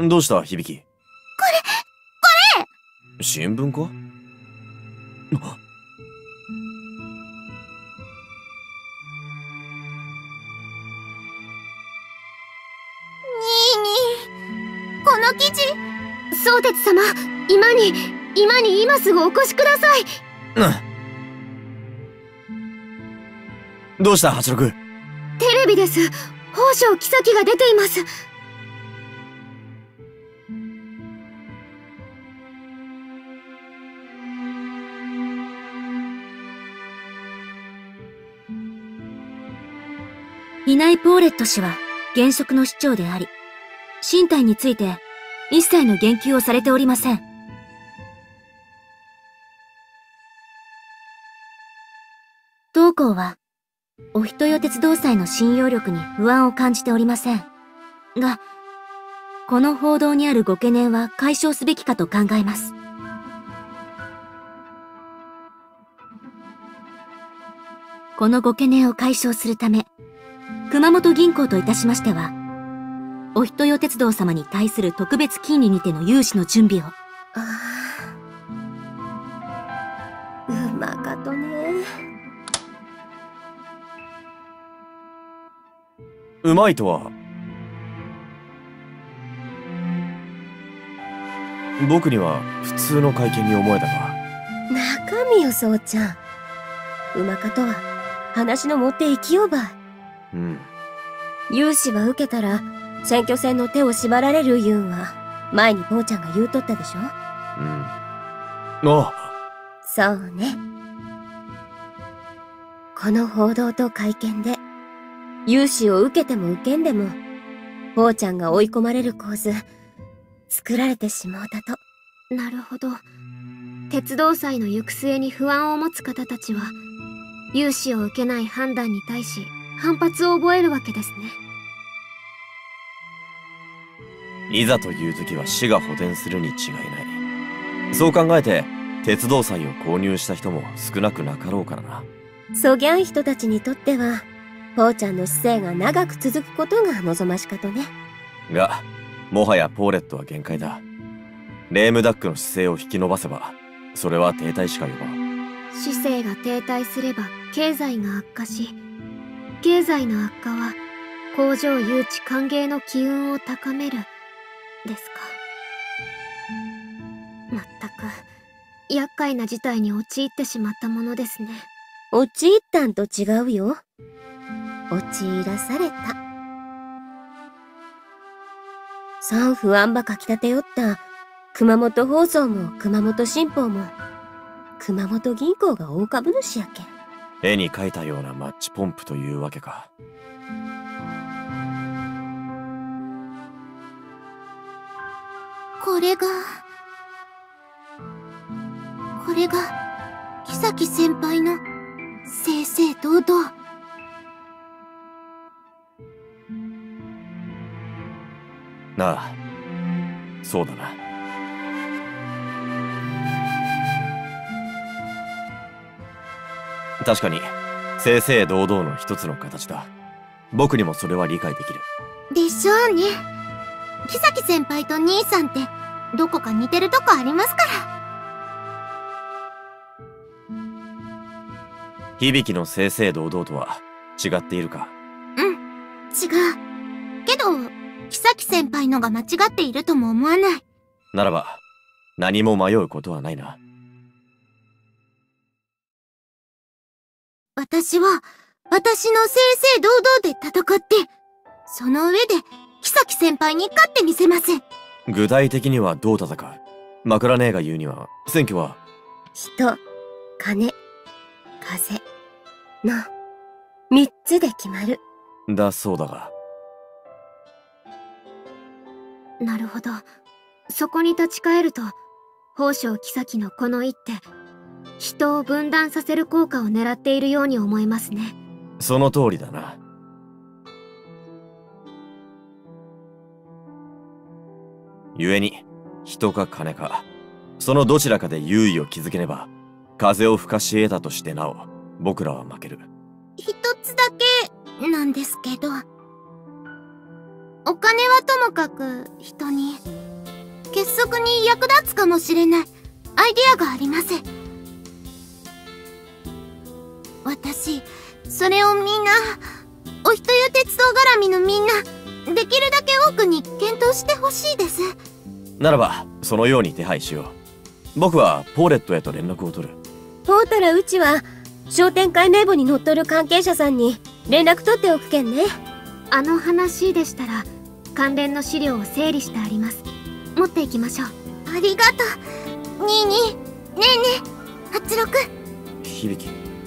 どうした響？ これ新聞か？ この記事。相鉄様、今に今すぐお越しください。 どうした八六？ テレビです。宝生妃が出ています。 いないポーレット氏は現職の市長であり、身体について一切の言及をされておりません。当行は、お人よ鉄道祭の信用力に不安を感じておりません。が、この報道にあるご懸念は解消すべきかと考えます。このご懸念を解消するため、熊本銀行といたしましては、お人よ鉄道様に対する特別金利にての融資の準備を。 うまかとね。 うまいとは。僕には普通の会見に思えたが。 中身よ、そうちゃん。うまかとは話の持っていきよばい。融資は受けたら選挙戦の手を縛られる言うんは前に坊ちゃんが言うとったでしょ。そうね。この報道と会見で融資を受けても受けんでも坊ちゃんが追い込まれる構図作られてしまうたと。なるほど。鉄道祭の行く末に不安を持つ方たちは融資を受けない判断に対し反発を覚えるわけですね。 いざという時は市が補填するに違いない。そう考えて鉄道祭を購入した人も少なくなかろうからな。 そぎゃん人たちにとっては坊ちゃんの姿勢が長く続くことが望ましかとね。 がもはやポーレットは限界だ。レームダックの姿勢を引き伸ばせばそれは停滞しか呼ばん。 市政が停滞すれば経済が悪化し、経済の悪化は工場誘致歓迎の機運を高めるですか。まったく厄介な事態に陥ってしまったものですね。陥ったんと違うよ。陥らされた。三不安ばかきたてよった熊本放送も熊本新報も熊本銀行が大株主やけん。 絵に描いたようなマッチポンプというわけか。 これが木崎先輩の正々堂々。 なあ、そうだな。確かに正々堂々の一つの形だ。僕にもそれは理解できる。 でしょうね。木崎先輩と兄さんってどこか似てるとこありますから。 響の正々堂々とは違っているか？ 違う。けど木崎先輩のが間違っているとも思わない。 ならば何も迷うことはないな。 私は私の正々堂々で戦って、その上で木崎先輩に勝ってみせます。 具体的にはどう戦う？枕姉が言うには選挙は人、金、風の3つで決まる。 だそうだが。 なるほど。そこに立ち返ると宝生木崎のこの一手、人を分断させる効果を狙っているように思えますね。 その通りだな。故に人か金かそのどちらかで優位を築けねば風を吹かし得たとしてなお僕らは負ける。 一つだけなんですけど、 お金はともかく人に、結束に役立つかもしれないアイデアがあります。私、それをみんな、お人よ鉄道絡みのみんな、できるだけ多くに検討してほしいです。 ならば、そのように手配しよう。僕はポーレットへと連絡を取る。 ほうたらうちは、商店会名簿に載っとる関係者さんに連絡取っておくけんね。 あの話でしたら、関連の資料を整理してあります。持っていきましょう。ありがとう。ニーニー、ねえねえ、86。 響。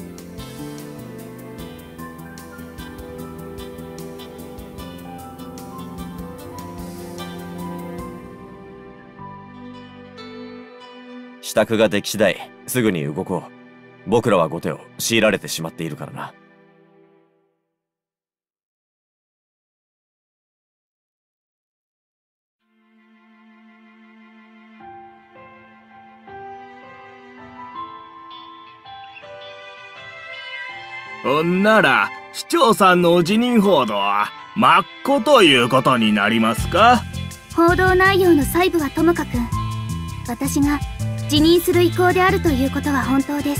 支度ができ次第、すぐに動こう。僕らは後手を強いられてしまっているからな。 ほんなら、市長さんの辞任報道は、真っこということになりますか？ 報道内容の細部はともかく、私が辞任する意向であるということは本当です。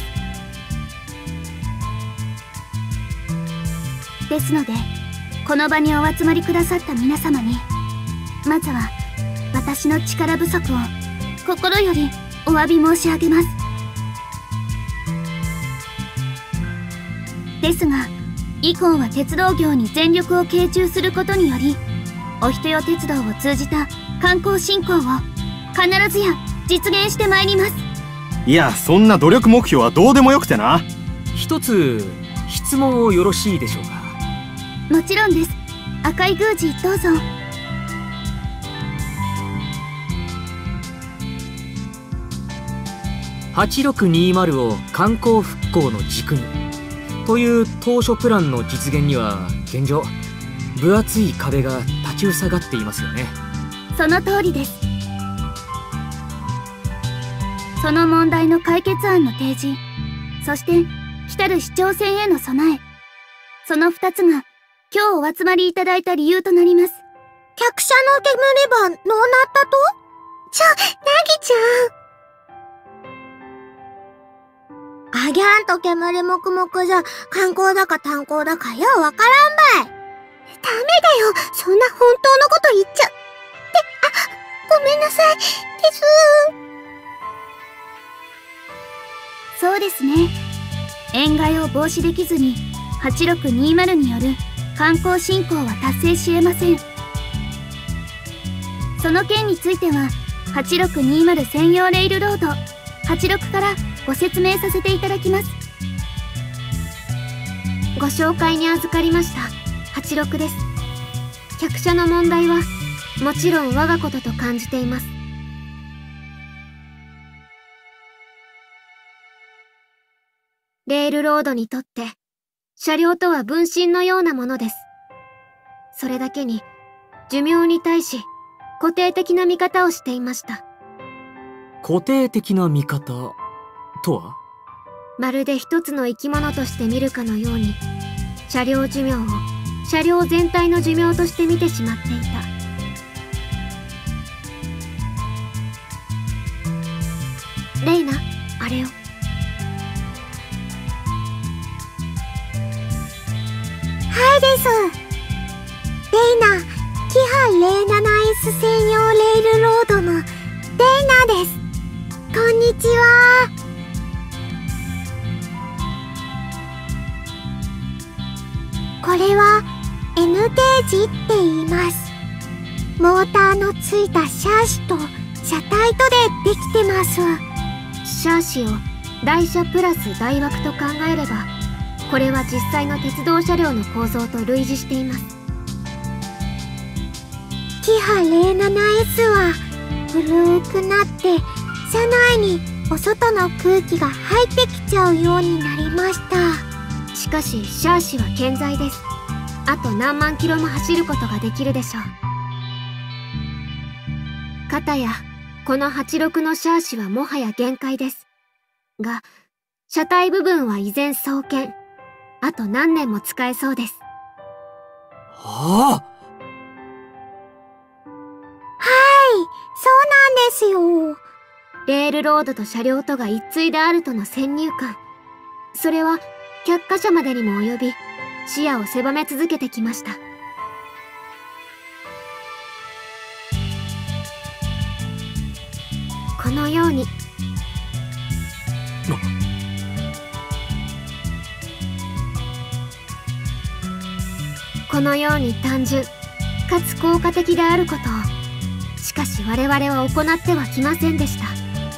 ですので、この場にお集まりくださった皆様に、まずは私の力不足を心よりお詫び申し上げます。ですが、以降は鉄道業に全力を傾注することにより、お人よ鉄道を通じた観光振興を必ずや実現してまいります。 いや、そんな努力目標はどうでもよくてな。 一つ質問をよろしいでしょうか？ もちろんです。赤い宮司どうぞ。 8620を観光復興の軸にという当初プランの実現には現状分厚い壁が立ちふさがっていますよね。 その通りです。その問題の解決案の提示、そして来たる市長選への備え、その2つが今日お集まりいただいた理由となります。 客車の煙ば、どうなったと？なぎちゃん。あぎゃんと煙もくもくじゃ、観光だか炭鉱だかようわからんばい。ダメだよ、そんな本当のこと言っちゃ。ごめんなさい、です。 そうですね。塩害を防止できずに、8620による観光振興は達成し得ません。その件については、8620専用レールロード、86からご説明させていただきます。ご紹介に預かりました、86です。客車の問題は、もちろん我がことと感じています。レールロードにとって、車両とは分身のようなものです。それだけに、寿命に対し、固定的な見方をしていました。 固定的な見方とは？ まるで一つの生き物として見るかのように、車両寿命を車両全体の寿命として見てしまっていた。レイナ、あれを。 はいです。レイナ、キハ 07S 専用レールロードのレイナです。こんにちは。これは N ゲージって言います。モーターのついたシャーシと車体とでできてます。 シャーシを台車プラス台枠と考えれば、これは実際の鉄道車両の構造と類似しています。 キハ 07S は古くなって車内にお外の空気が入ってきちゃうようになりました。 しかしシャーシは健在です。あと何万キロも走ることができるでしょう。かたやこの86のシャーシはもはや限界です。が、車体部分は依然双健。あと何年も使えそうです。 ああ、 ですよ。 レールロードと車両とが一対であるとの先入観。それは却下車までにも及び、視野を狭め続けてきました。このように単純かつ効果的であることを、しかし我々は行ってはきませんでした。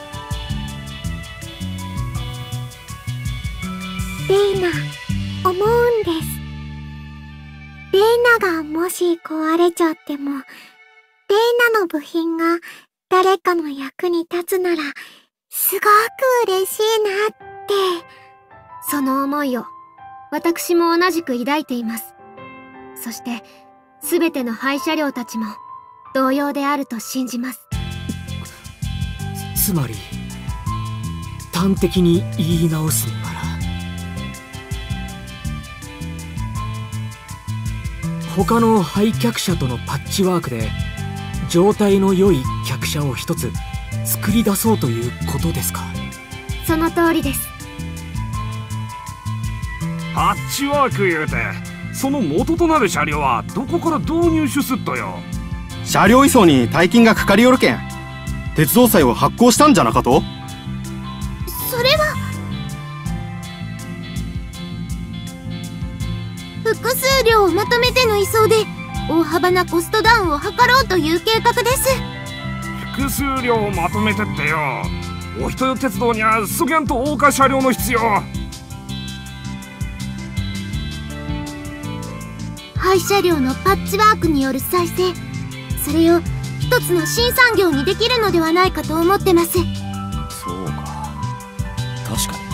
レイナ、思うんです。レイナがもし壊れちゃっても、レイナの部品が誰かの役に立つなら、すごく嬉しいなって。 その思いを私も同じく抱いています。そして、すべての廃車両たちも同様であると信じます。 つまり、端的に言い直すなら、他の廃客車とのパッチワークで状態の良い客車を一つ作り出そうということですか？ その通りです。 パッチワーク言うて、その元となる車両はどこから導入しすっとよ。 車両移送に大金がかかりよるけん、鉄道債を発行したんじゃなかと？ それは複数両をまとめての移送で大幅なコストダウンを図ろうという計画です。 複数両をまとめてってよ、お人よ鉄道にはそぎゃんと大化車両の必要。 廃車両のパッチワークによる再生、それを一つの新産業にできるのではないかと思ってます。 そうか、確かに。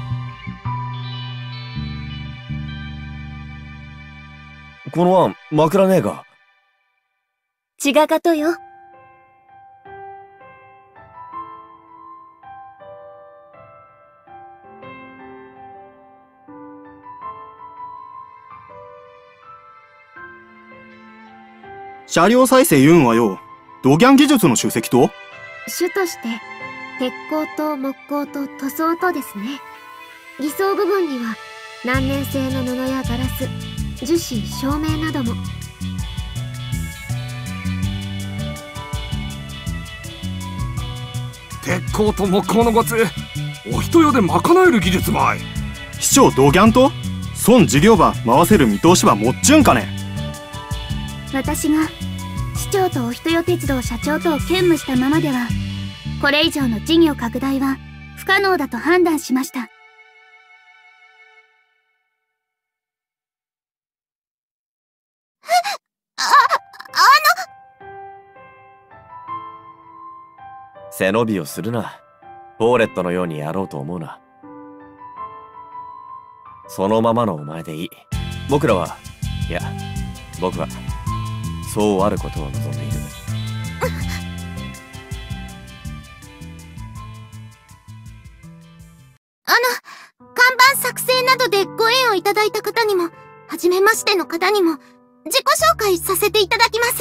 この案、枕ねえか？ 違かとよ。 車両再生言うんはよ、ドギャン技術の集積と？ 種として、鉄鋼と木工と塗装とですね。偽装部分には、難燃性の布やガラス、樹脂、照明なども。 鉄鋼と木工のごつ、お人よで賄える技術ばい。 市長ドギャンと損事業ば回せる見通しはもっちゅんかね？ 私が市長とお人よ鉄道社長とを兼務したままでは、これ以上の事業拡大は不可能だと判断しました。 背伸びをするな。ポーレットのようにやろうと思うな。そのままのお前でいい。僕らは、いや、僕は、そうあることを望んでいる。 看板作成などでご縁をいただいた方にも、初めましての方にも、自己紹介させていただきます。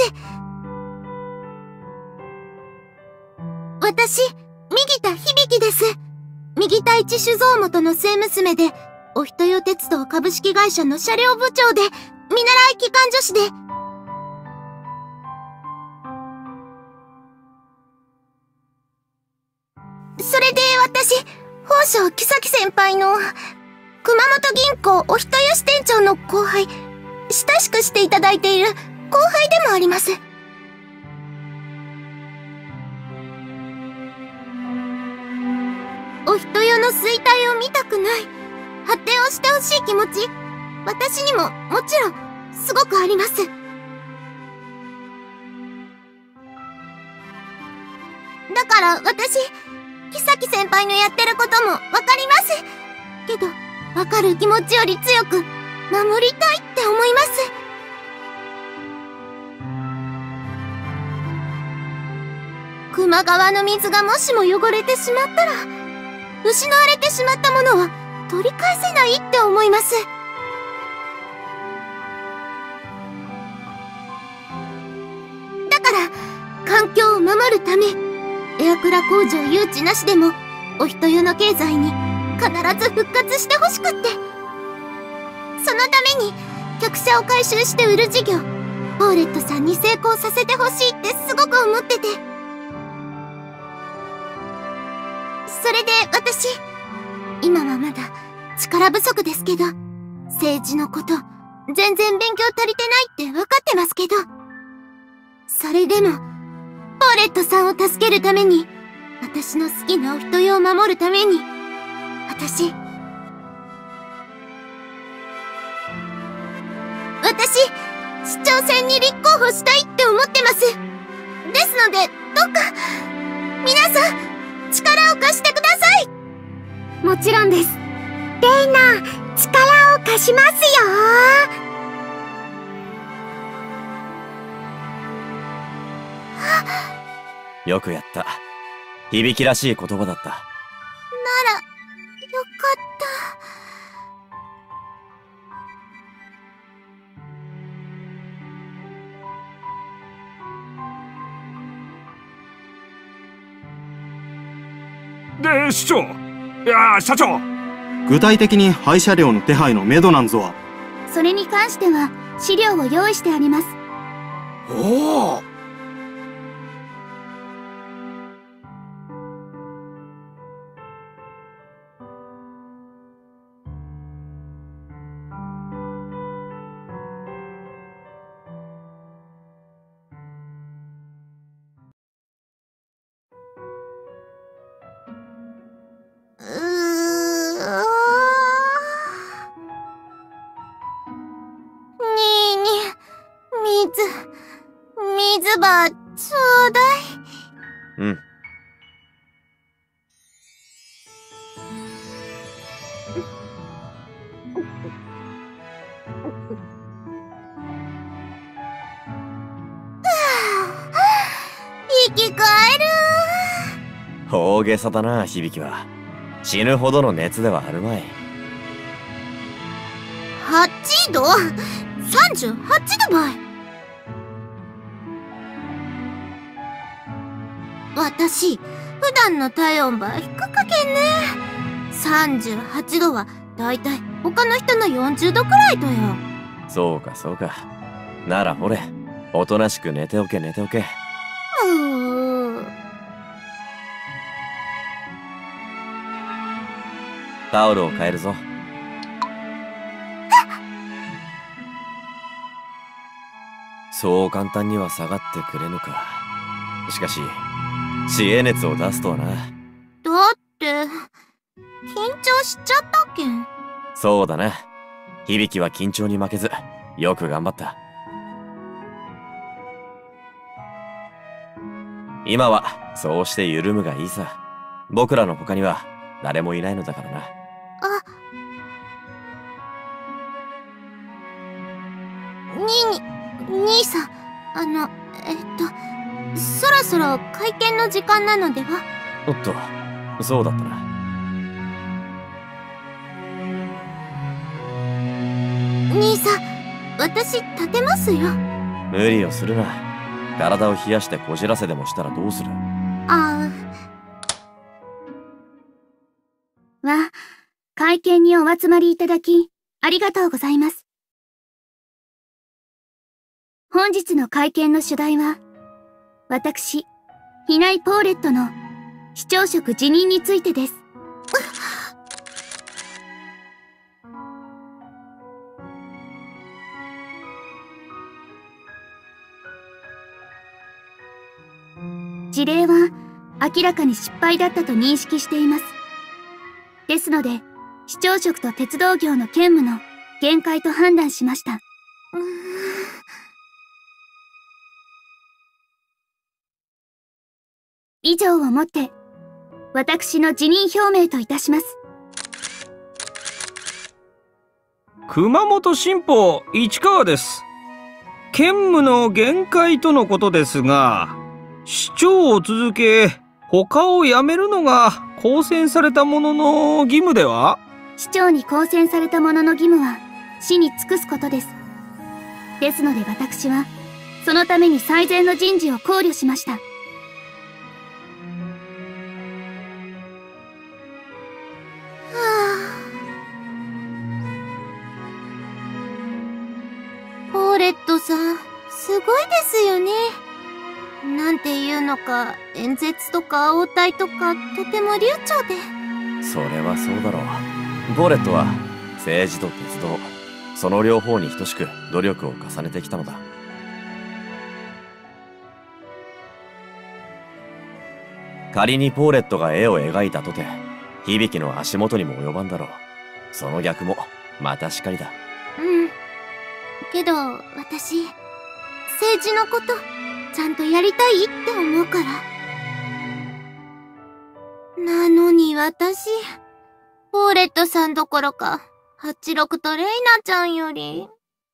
私、右田響です。右田一酒造元の末娘で、お人よ鉄道株式会社の車両部長で、見習い機関助士で、それで私、宝生木崎先輩の、熊本銀行お人よし店長の後輩、親しくしていただいている後輩でもあります。お人よの衰退を見たくない、発展をしてほしい気持ち、私にももちろんすごくあります。だから私、木崎先輩のやってることもわかります。けど、わかる気持ちより強く守りたいって思います。球磨川の水がもしも汚れてしまったら、失われてしまったものは取り返せないって思います。だから、環境を守るため、 エアクラ工場誘致なしでもお人よの経済に必ず復活してほしくって。そのために客車を回収して売る事業、ポーレットさんに成功させてほしいってすごく思ってて。それで私、今はまだ力不足ですけど、政治のこと全然勉強足りてないって分かってますけど、それでもポーレットさんを助けるために、私の好きなお人よを守るために、私市長選に立候補したいって思ってます。ですので、どうか皆さん力を貸してください。 もちろんです。レイナ、力を貸しますよ。 よくやった。響きらしい言葉だった。 なら、よかった。 で、市長。いや、社長。 具体的に廃車両の手配のめどなんぞは？ それに関しては資料を用意してあります。 おお。 水ばちょうだい。 うん。 生き返る。 大げさだな、響は。死ぬほどの熱ではあるまい。 8度 ?38 度ばい。私、普段の体温ば低かけんね。38度はだいたい他の人の40度くらいとよ。 そうかそうか。ならほれ、おとなしく寝ておけ寝ておけ。タオルを変えるぞ。そう簡単には下がってくれぬか。しかし知恵熱を出すとはな。だって緊張しちゃったっけん。 そうだな。響は緊張に負けずよく頑張った。今はそうして緩むがいいさ。僕らの他には誰もいないのだからな。 兄さん、そろそろ会見の時間なのでは？ おっと、そうだったな。 兄さん、私立てますよ。 無理をするな。体を冷やしてこじらせでもしたらどうする？ 会見にお集まりいただきありがとうございます。本日の会見の主題は、私、比内ポーレットの市長職辞任についてです。事例は明らかに失敗だったと認識しています。ですので、市長職と鉄道業の兼務の限界と判断しました。以上をもって、私の辞任表明といたします。 熊本新報市川です。兼務の限界とのことですが、市長を続け、他を辞めるのが公選された者の義務では？ 市長に公選された者の義務は、市に尽くすことです。ですので私は、そのために最善の人事を考慮しました。 さん、すごいですよね。なんていうのか、演説とか応対とか、とても流暢で。 それはそうだろう。ポーレットは政治と鉄道、その両方に等しく努力を重ねてきたのだ。仮にポーレットが絵を描いたとて、響の足元にも及ばんだろう。その逆もまたしかりだ。 うん。けど、私、政治のこと、ちゃんとやりたいって思うから。なのに私、ポーレットさんどころか、86とレイナちゃんより。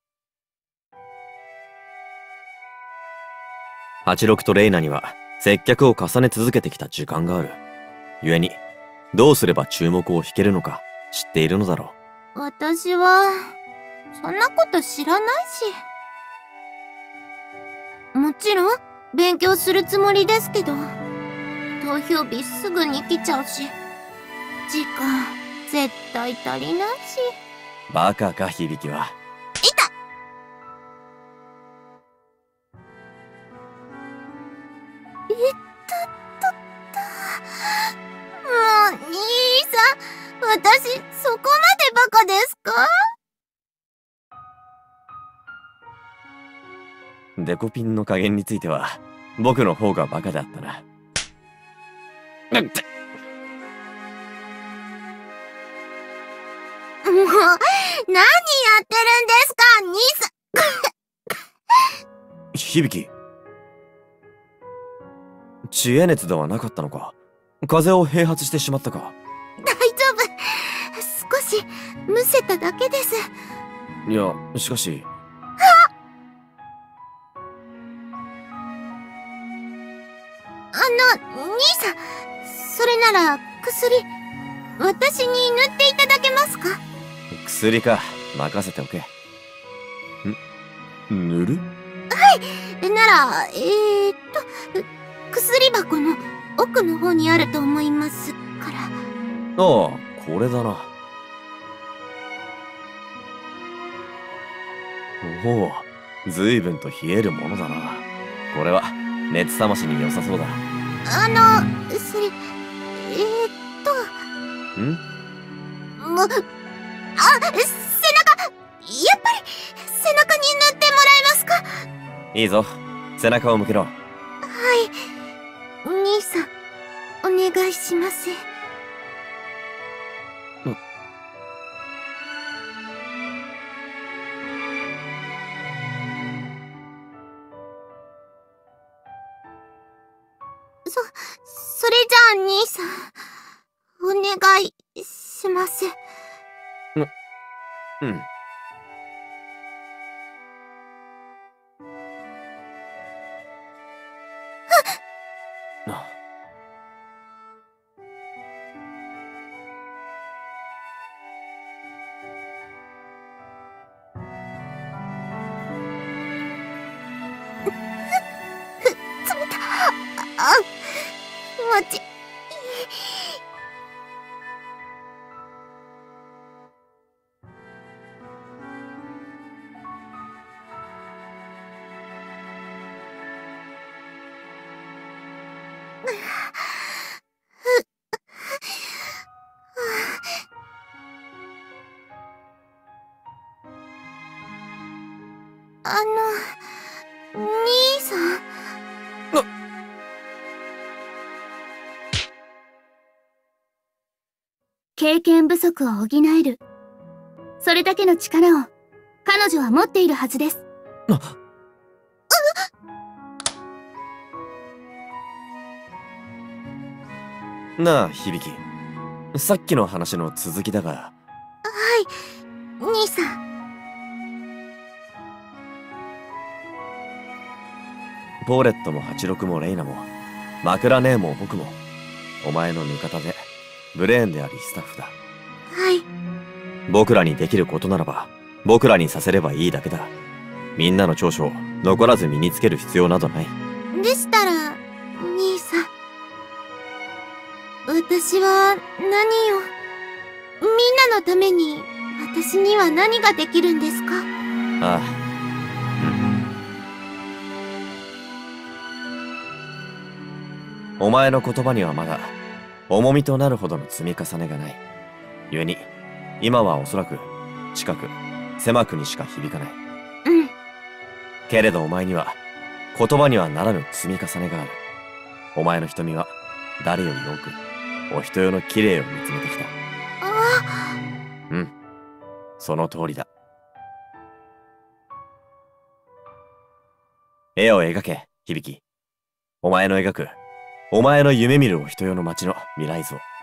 86とレイナには接客を重ね続けてきた時間がある。故に、どうすれば注目を引けるのか知っているのだろう。私は、そんなこと知らないし。もちろん、勉強するつもりですけど、投票日すぐに来ちゃうし、時間、絶対足りないし。 バカか、響は。 いた！もう、兄さん、私、そこまでバカですか？ デコピンの加減については、僕の方がバカだったな。 もう、何やってるんですか、兄さん。 響。知恵熱ではなかったのか。風邪を併発してしまったか。 大丈夫。少し、むせただけです。 いや、しかし。 兄さん、それなら、薬、私に塗っていただけますか？ 薬か、任せておけ。塗る？ はい、なら、薬箱の奥の方にあると思いますから。 ああ、これだな。おお、随分と冷えるものだな。これは、熱冷ましに良さそうだ。 それ、 ん？ もう、背中、やっぱり、背中に塗ってもらえますか？ いいぞ、背中を向けろ。 はい、兄さん、お願いします。それじゃあ兄さん、お願いします。 うん。 気持ちいい。兄さん。 経験不足を補える。それだけの力を彼女は持っているはずです。 なあ、響。さっきの話の続きだが。 はい、兄さん。 ポーレットも86もレイナも、マクラ姉も僕も、お前の味方で、ブレーンでありスタッフだ。 はい。 僕らにできることならば、僕らにさせればいいだけだ。みんなの長所を残らず身につける必要などない。 でしたら、兄さん。私は何を、みんなのために私には何ができるんですか？ ああ。 お前の言葉にはまだ重みとなるほどの積み重ねがない。故に今はおそらく近く狭くにしか響かない。 うん。 けれどお前には言葉にはならぬ積み重ねがある。お前の瞳は誰より多くお人よの綺麗を見つめてきた。うん、その通りだ。絵を描け、響。お前の描く、お前の夢見るお人よの街の未来像。